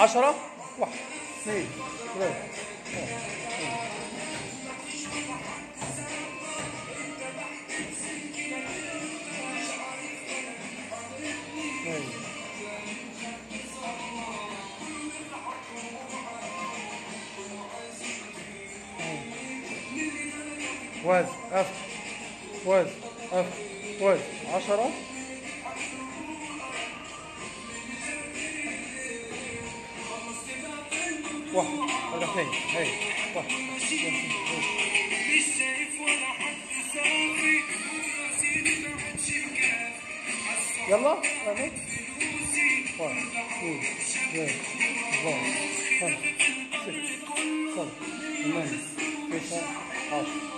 10. 1 2 3 وز اف وز اف وز 10. 1 ولا 2 هي 1 يلا 1 2 3 4 5 6 7 8 9 10.